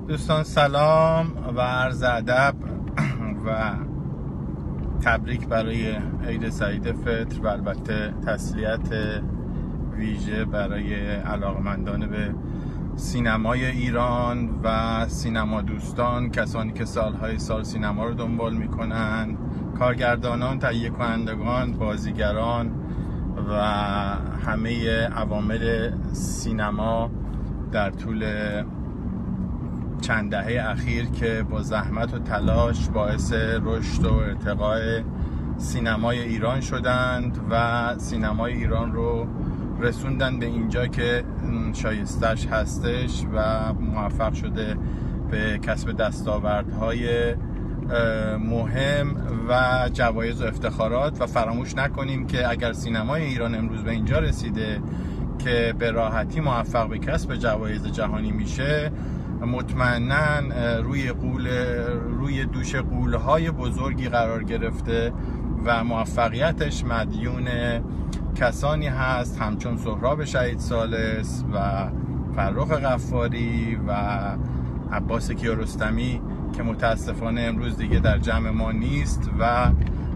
دوستان سلام و عرض ادب و تبریک برای عید سعید فطر و البته تسلیت ویژه برای علاقمندان به سینمای ایران و سینما دوستان، کسانی که سالهای سال سینما رو دنبال میکنن، کارگردانان، تهیه کنندگان، بازیگران و همه عوامل سینما در طول چند دهه اخیر که با زحمت و تلاش باعث رشد و ارتقاء سینمای ایران شدند و سینمای ایران رو رسوندن به اینجا که شایستش هستش و موفق شده به کسب دستاوردهای مهم و جوایز و افتخارات. و فراموش نکنیم که اگر سینمای ایران امروز به اینجا رسیده که به راحتی موفق به کسب جوایز جهانی میشه، مطمئناً روی دوش غول‌های بزرگی قرار گرفته و موفقیتش مدیون کسانی هست همچون سهراب شهید ثالث و فرخ غفاری و عباس کیارستمی که متاسفانه امروز دیگه در جمع ما نیست و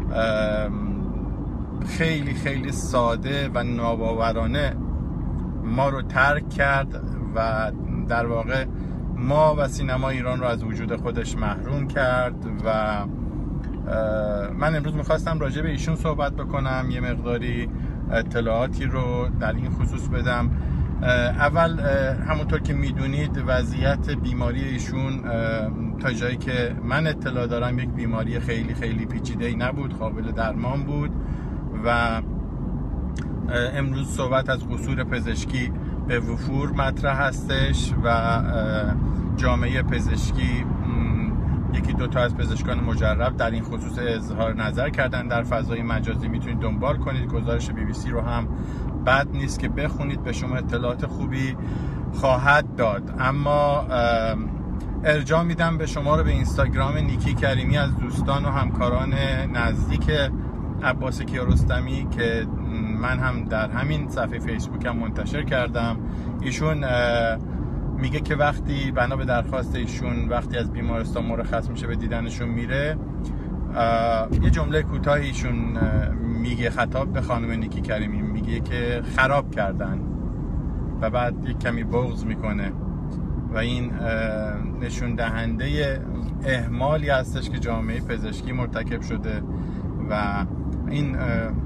خیلی خیلی ساده و ناباورانه ما رو ترک کرد و در واقع ما و سینما ایران رو از وجود خودش محروم کرد. و من امروز میخواستم راجع به ایشون صحبت بکنم، یه مقداری اطلاعاتی رو در این خصوص بدم. اول همونطور که میدونید وضعیت بیماری ایشون تا جایی که من اطلاع دارم یک بیماری خیلی خیلی پیچیده‌ای نبود، قابل درمان بود و امروز صحبت از قصور پزشکی به وفور مطرح هستش و جامعه پزشکی یکی دو تا از پزشکان مجرب در این خصوص اظهار نظر کردن در فضای مجازی. میتونید دنبال کنید، گزارش BBC رو هم بد نیست که بخونید، به شما اطلاعات خوبی خواهد داد. اما ارجاع میدم به شما رو به اینستاگرام نیکی کریمی از دوستان و همکاران نزدیک عباس کیارستمی که من هم در همین صفحه فیسبوک هم منتشر کردم. ایشون میگه که وقتی بنا به درخواست ایشون وقتی از بیمارستان مرخص میشه به دیدنشون میره، یه جمله کوتاهی ایشون میگه خطاب به خانم نیکی کریمی، میگه که خراب کردن و بعد یک کمی بغض میکنه و این نشون دهنده اهمالی هستش که جامعه پزشکی مرتکب شده و این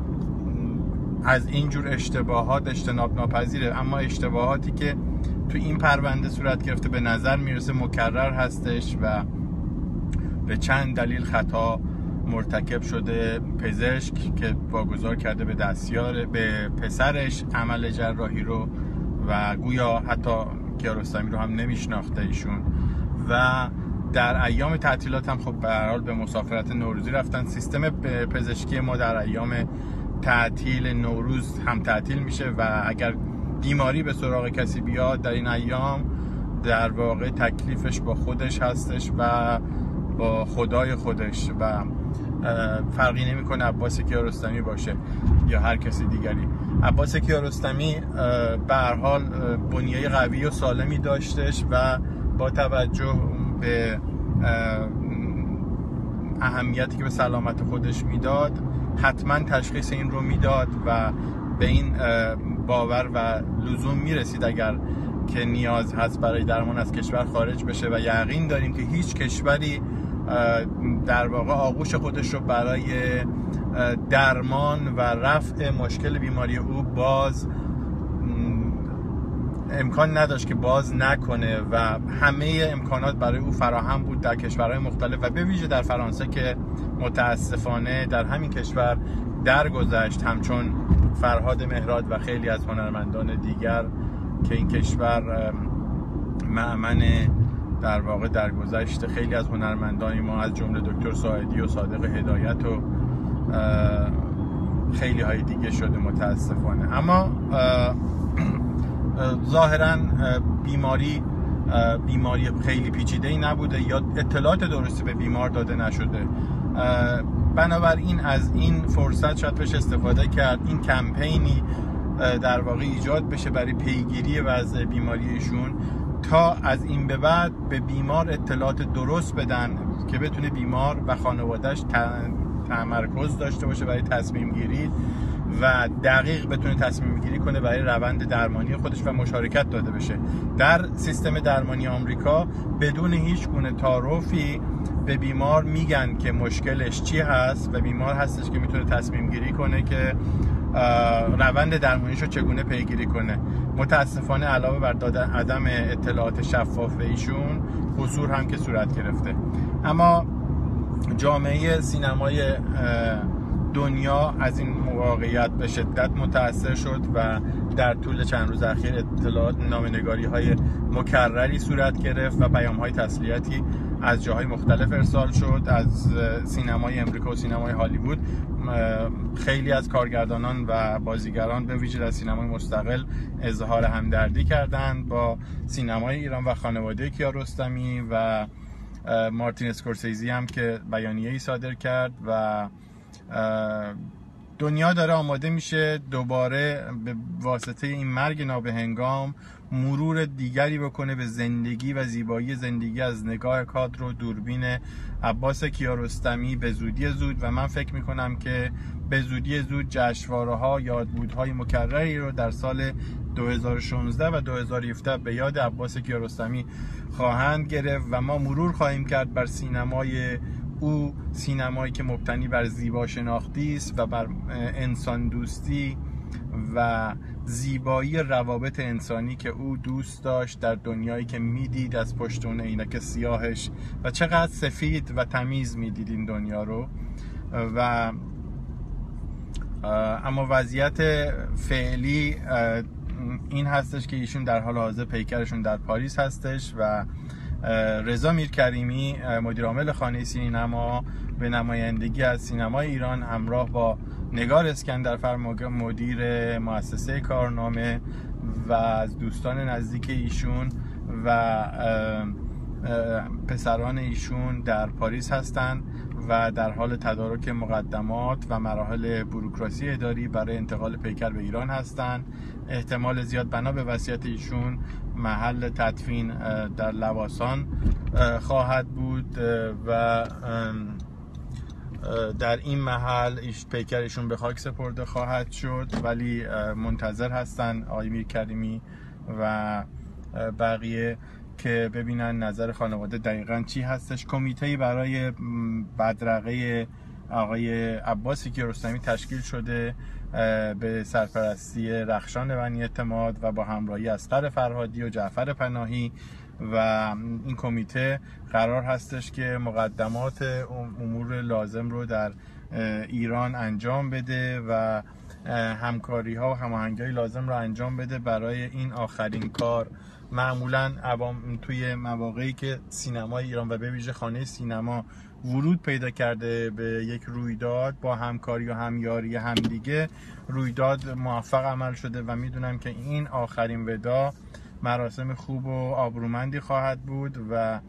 از اینجور اشتباهات اجتناب ناپذیره. اما اشتباهاتی که تو این پرونده صورت گرفته به نظر میرسه مکرر هستش و به چند دلیل خطا مرتکب شده. پزشک که واگذار کرده به دستیار به پسرش عمل جراحی رو و گویا حتی کیارستمی رو هم نمیشناخته ایشون و در ایام تعطیلات هم خب به هر حال به مسافرت نوروزی رفتن. سیستم پزشکی ما در ایام تعطیل نوروز هم تعطیل میشه و اگر بیماری به سراغ کسی بیاد در این ایام در واقع تکلیفش با خودش هستش و با خدای خودش و فرقی نمیکنه عباس کیارستمی باشه یا هر کسی دیگری. عباس کیارستمی به هر حال بنیه قوی و سالمی داشتش و با توجه به اهمیتی که به سلامت خودش میداد حتما تشخیص این رو میداد و به این باور و لزوم میرسید اگر که نیاز هست برای درمان از کشور خارج بشه و یقین داریم که هیچ کشوری در واقع آغوش خودش رو برای درمان و رفع مشکل بیماری او باز امکان نداشت که باز نکنه و همه امکانات برای او فراهم بود در کشورهای مختلف و به ویژه در فرانسه که متاسفانه در همین کشور درگذشت، همچون فرهاد مهراد و خیلی از هنرمندان دیگر که این کشور مأمن در واقع درگذشت خیلی از هنرمندان ما از جمله دکتر ساعدی و صادق هدایت و خیلی های دیگه شده متاسفانه. اما ظاهرا بیماری خیلی پیچیده‌ای نبوده یا اطلاعات درستی به بیمار داده نشده، بنابراین از این فرصت شاید بهش استفاده کرد. این کمپینی در واقع ایجاد بشه برای پیگیری وضع بیماری ایشون، تا از این به بعد به بیمار اطلاعات درست بدن که بتونه بیمار و خانوادهش تمرکز داشته باشه برای تصمیم گیری و دقیق بتونه تصمیم گیری کنه برای روند درمانی خودش و مشارکت داده بشه. در سیستم درمانی آمریکا بدون هیچ گونه تعارفی به بیمار میگن که مشکلش چی هست و بیمار هستش که میتونه تصمیم گیری کنه که روند درمانیشو چگونه پیگیری کنه. متاسفانه علاوه بر عدم اطلاعات شفاف به ایشون، قصور هم که صورت گرفته. اما جامعه سینمای دنیا از این واقعیت به شدت متاثر شد و در طول چند روز اخیر اطلاعات نامه‌نگاری‌های مکرری صورت گرفت و پیام‌های تسلیتی از جاهای مختلف ارسال شد. از سینمای امریکا و سینمای هالیوود خیلی از کارگردانان و بازیگران به ویژه در سینمای مستقل اظهار همدردی کردند با سینمای ایران و خانواده کیارستمی، و مارتین اسکورسیزی هم که بیانیه‌ای صادر کرد و دنیا داره آماده میشه دوباره به واسطه این مرگ نابهنگام مرور دیگری بکنه به زندگی و زیبایی زندگی از نگاه کادر و دوربین عباس کیارستمی به زودی زود. و من فکر میکنم که به زودی زود جشنواره‌ها یادبودهای مکرری رو در سال 2016 و 2017 به یاد عباس کیارستمی خواهند گرفت و ما مرور خواهیم کرد بر سینمای او، سینمایی که مبتنی بر زیبا شناختی است و بر انسان دوستی و زیبایی روابط انسانی که او دوست داشت در دنیایی که میدید از پشت اون عینک سیاهش و چقدر سفید و تمیز میدید این دنیا رو. و اما وضعیت فعلی این هستش که ایشون در حال حاضر پیکرشون در پاریس هستش و رضا میرکریمی مدیر عامل خانه سینما به نمایندگی از سینمای ایران همراه با نگار اسکندرفر مدیر مؤسسه کارنامه و از دوستان نزدیک ایشون و پسران ایشون در پاریس هستند و در حال تدارک مقدمات و مراحل بوروکراسی اداری برای انتقال پیکر به ایران هستند. احتمال زیاد بنا به وصیت ایشون محل تدفین در لواسان خواهد بود و در این محل پیکر ایشون به خاک سپرده خواهد شد، ولی منتظر هستن آقای میرکریمی و بقیه که ببینن نظر خانواده دقیقاً چی هستش. کمیته‌ای برای بدرقه آقای عباس کیارستمی تشکیل شده به سرپرستی رخشان بنی اعتماد و با همراهی اصغر فرهادی و جعفر پناهی و این کمیته قرار هستش که مقدمات امور لازم رو در ایران انجام بده و همکاری ها و هماهنگی لازم رو انجام بده برای این آخرین کار. معمولا توی مواقعی که سینمای ایران و به ویژه خانه سینما ورود پیدا کرده به یک رویداد با همکاری و همیاری همدیگه، رویداد موفق عمل شده و میدونم که این آخرین وداع مراسم خوب و آبرومندی خواهد بود و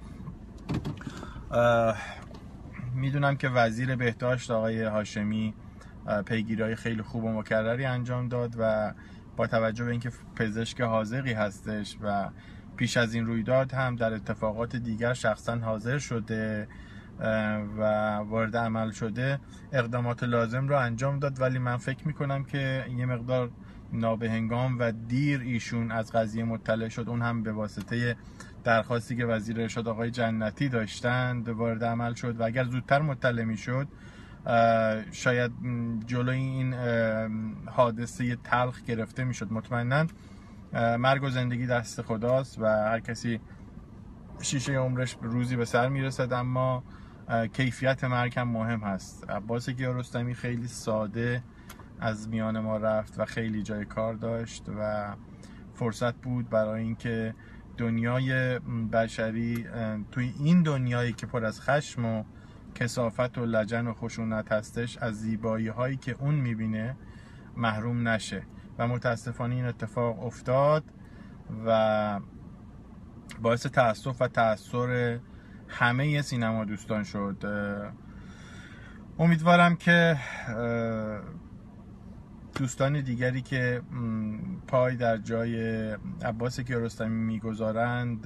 میدونم که وزیر بهداشت آقای هاشمی پیگیری‌های خیلی خوب و مکرری انجام داد و با توجه به اینکه پزشک حاذقی هستش و پیش از این رویداد هم در اتفاقات دیگر شخصا حاضر شده و وارد عمل شده، اقدامات لازم رو انجام داد. ولی من فکر میکنم که یه مقدار نابهنگام و دیر ایشون از قضیه مطلع شد، اون هم به واسطه درخواستی که وزیر ارشاد آقای جنتی داشتند وارد عمل شد و اگر زودتر مطلع میشد شاید جلوی این حادثه تلخ گرفته میشد. مطمئنا مرگ و زندگی دست خداست و هر کسی شیشه عمرش روزی به سر میرسد، اما کیفیت مرگ هم مهم هست. عباس کیارستمی خیلی ساده از میان ما رفت و خیلی جای کار داشت و فرصت بود برای اینکه دنیای بشری توی این دنیایی که پر از خشم و کثافت و لجن و خشونت هستش از زیبایی هایی که اون میبینه محروم نشه و متاسفانه این اتفاق افتاد و باعث تأسف و تأثیر همه سینما دوستان شد. امیدوارم که دوستان دیگری که پای در جای عباس کیارستمی میگذارند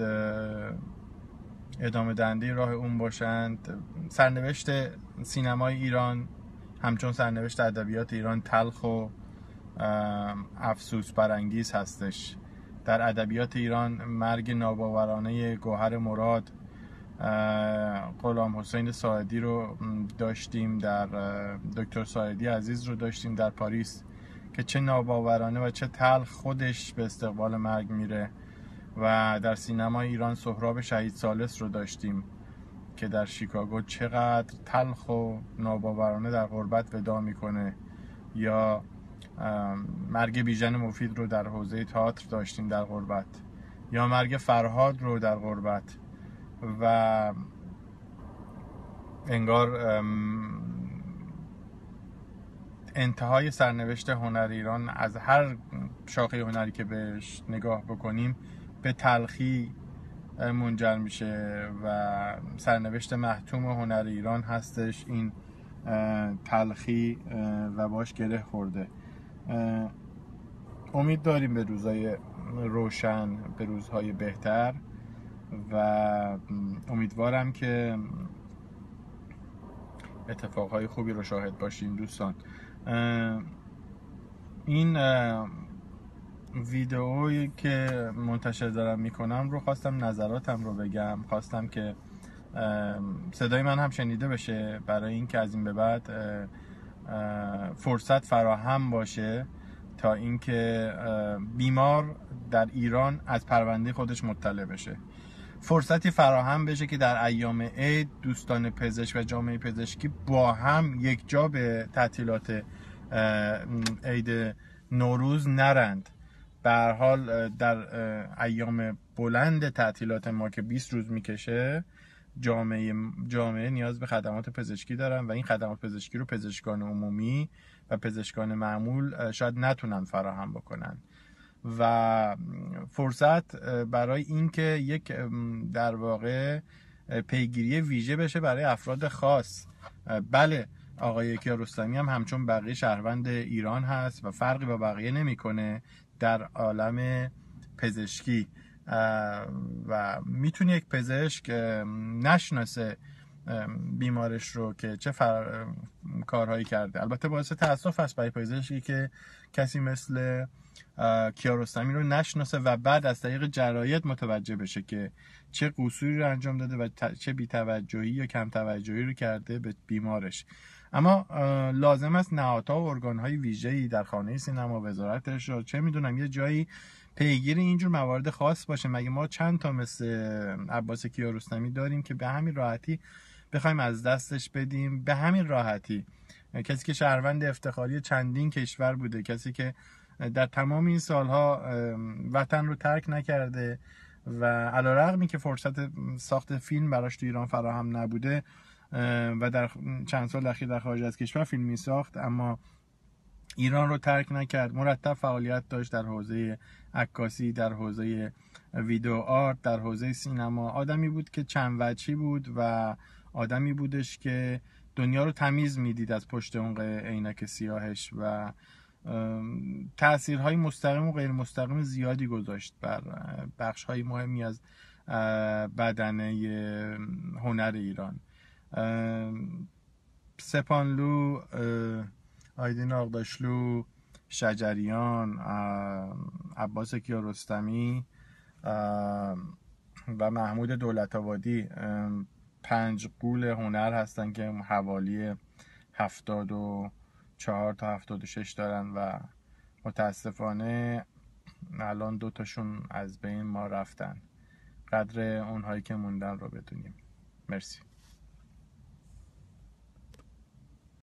ادامه دهنده راه اون باشند. سرنوشت سینمای ایران همچون سرنوشت ادبیات ایران تلخ و افسوس برانگیز هستش. در ادبیات ایران مرگ ناباورانه گوهر مراد، غلام حسین ساعدی رو داشتیم، در دکتر ساعدی عزیز رو داشتیم در پاریس که چه ناباورانه و چه تلخ خودش به استقبال مرگ میره. و در سینمای ایران سهراب شهید ثالث رو داشتیم که در شیکاگو چقدر تلخ و ناباورانه در غربت ودا میکنه. یا مرگ بیژن مفید رو در حوزه تئاتر داشتیم در غربت، یا مرگ فرهاد رو در غربت. و انگار انتهای سرنوشت هنر ایران از هر شاخه هنری که بهش نگاه بکنیم به تلخی منجر میشه و سرنوشت محتوم هنر ایران هستش این تلخی و باش گره خورده. امید داریم به روزهای روشن، به روزهای بهتر و امیدوارم که اتفاقهای خوبی رو شاهد باشیم. دوستان، این ویدئویی که منتشر دارم میکنم رو خواستم نظراتم رو بگم، خواستم که صدای من هم شنیده بشه برای اینکه از این به بعد فرصت فراهم باشه تا اینکه بیمار در ایران از پرونده خودش مطلع بشه، فرصتی فراهم بشه که در ایام عید دوستان پزشک و جامعه پزشکی با هم یک جا به تعطیلات عید نوروز نرند. به هر حال در ایام بلند تعطیلات ما که 20 روز میکشه، جامعه نیاز به خدمات پزشکی دارن و این خدمات پزشکی رو پزشکان عمومی و پزشکان معمول شاید نتونن فراهم بکنن و فرصت برای اینکه یک در واقع پیگیری ویژه بشه برای افراد خاص. بله، آقای کیارستمی هم همچون بقیه شهروند ایران هست و فرقی با بقیه نمیکنه در عالم پزشکی و میتونه یک پزشک نشناسه بیمارش رو که چه کارهایی کرده. البته باعث تأسف است برای پزشکی که کسی مثل کیارستمی رو نشناسه و بعد از طریق جراید متوجه بشه که چه قصوری رو انجام داده و چه بی‌توجهی یا کم توجهی رو کرده به بیمارش. اما لازم است نهادها و ارگان‌های ویژه‌ای در خانه سینما، وزارت ارشاد، چه میدونم یه جایی پیگیر اینجور موارد خاص باشه. مگه ما چند تا مثل عباس کیارستمی داریم که به همین راحتی بخوایم از دستش بدیم؟ به همین راحتی. کسی که شهروند افتخاری چندین کشور بوده، کسی که در تمام این سالها وطن رو ترک نکرده و علیرغمی که فرصت ساخت فیلم براش تو ایران فراهم نبوده و در چند سال اخیر در خارج از کشور فیلم می ساخت، اما ایران رو ترک نکرد. مرتب فعالیت داشت در حوزه عکاسی، در حوزه ویدیو آرت، در حوزه سینما. آدمی بود که چند وجهی بود و آدمی بودش که دنیا رو تمیز میدید از پشت اون عینک سیاهش و تأثیرهای مستقیم و غیر مستقیم زیادی گذاشت بر بخش‌های مهمی از بدنه هنر ایران. سپانلو، آیدین آغداشلو، شجریان، عباس کیارستمی و محمود دولت‌آبادی 5 غول هنر هستن که حوالی 74 تا 76 دارن و متاسفانه الان 2 تاشون از بین ما رفتن. قدر اونهایی که موندن رو بدونیم. مرسی.